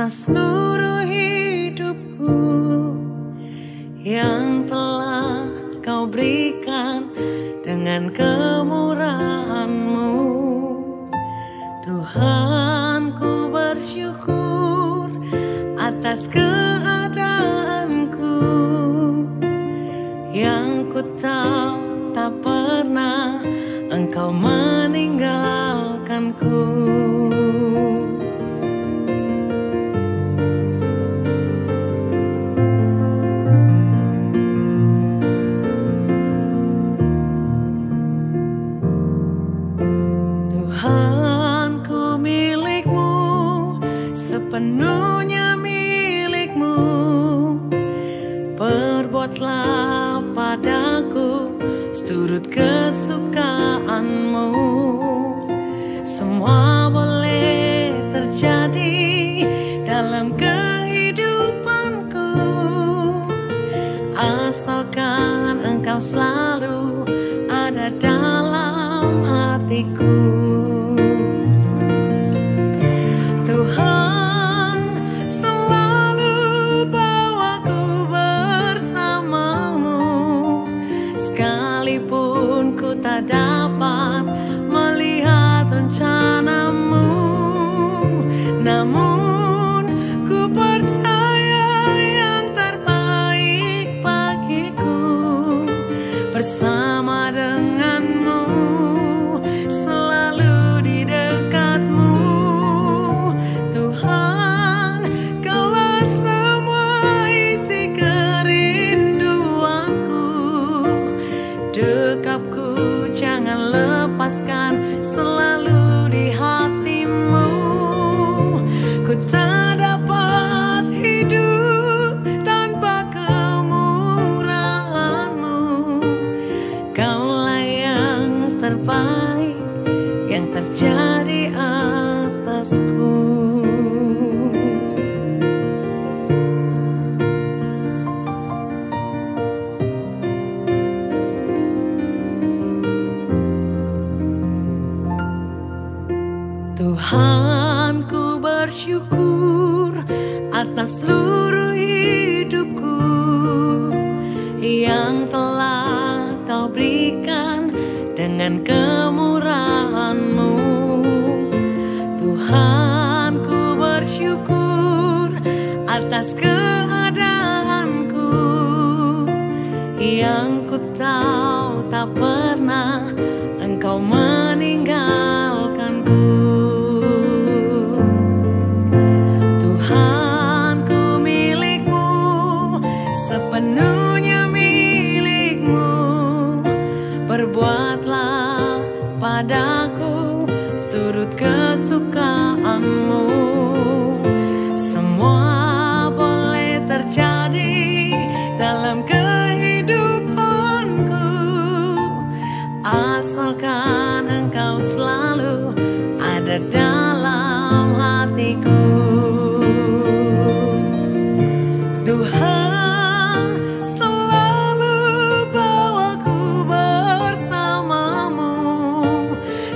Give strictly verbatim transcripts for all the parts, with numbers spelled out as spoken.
atas seluruh hidupku yang telah Kau berikan dengan kemurahan-Mu. Tuhan, ku bersyukur atas keadaanku yang ku tahu tak pernah Engkau meninggalkanku. Tuhan, ku milik-Mu, sepenuhnya milik-Mu. Perbuatlah padaku seturut kesukaan-Mu. Semua boleh terjadi dalam kehidupanku, asalkan Engkau selalu ada dalam hatiku. Tuhan, selalu bawaku bersama-Mu, sekalipun ku tak dapat melihat rencana-Mu. Namun ku percaya yang terbaik bagiku bersama dengan-Mu, selalu di dekat-Mu. Tuhan, Kaulah semua isi kerinduanku. Dekapku jangan lepaskan, selalu di hati-Mu. Ku tak dapat hidup tanpa kemurahan-Mu. Kaulah yang terbaik yang terjadi atasku. Tuhan, ku bersyukur atas seluruh hidupku yang telah Kau berikan dengan kemurahan-Mu. Tuhan, ku bersyukur atas keadaanku yang ku tahu tak pernah Engkau meninggalkanku. Tuhan, ku milik-Mu, sepenuhnya milik-Mu. Perbuatlah padaku seturut kesukaan-Mu. Semua boleh terjadi dalam kehidupanku, asalkan Engkau selalu ada dalam hatiku. Tuhan, selalu bawaku bersama-Mu,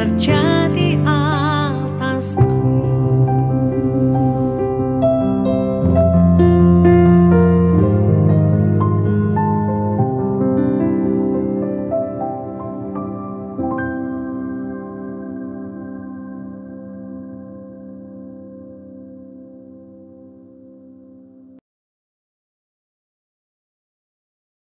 percaya.